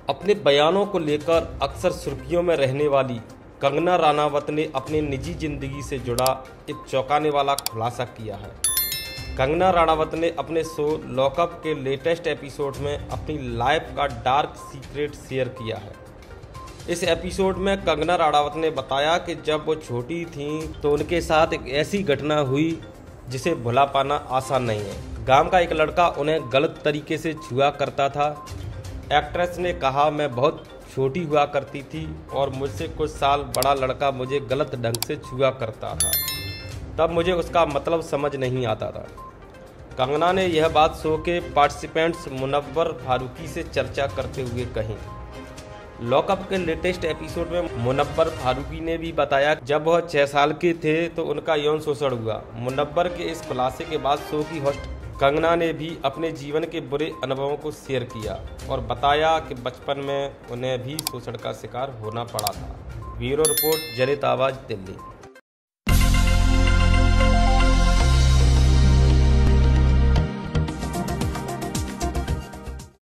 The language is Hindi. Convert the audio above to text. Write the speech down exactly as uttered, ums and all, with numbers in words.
अपने बयानों को लेकर अक्सर सुर्खियों में रहने वाली कंगना रनावत ने अपनी निजी जिंदगी से जुड़ा एक चौंकाने वाला खुलासा किया है। कंगना रनावत ने अपने शो लॉकअप के लेटेस्ट एपिसोड में अपनी लाइफ का डार्क सीक्रेट शेयर किया है। इस एपिसोड में कंगना रनावत ने बताया कि जब वो छोटी थीं तो उनके साथ एक ऐसी घटना हुई जिसे भुला पाना आसान नहीं है। गांव का एक लड़का उन्हें गलत तरीके से छुआ करता था। एक्ट्रेस ने कहा, मैं बहुत छोटी हुआ करती थी और मुझसे कुछ साल बड़ा लड़का मुझे गलत ढंग से छुआ करता था। तब मुझे उसका मतलब समझ नहीं आता था। कंगना ने यह बात शो के पार्टिसिपेंट्स मुनव्वर फारूकी से चर्चा करते हुए कही। लॉकअप के लेटेस्ट एपिसोड में मुनव्वर फारूकी ने भी बताया जब वह छह साल के थे तो उनका यौन शोषण हुआ। मुनव्वर के इस खुलासे के बाद शो की होस्ट कंगना ने भी अपने जीवन के बुरे अनुभवों को शेयर किया और बताया कि बचपन में उन्हें भी शोषण का शिकार होना पड़ा था। ब्यूरो रिपोर्ट, जनहित आवाज़, दिल्ली।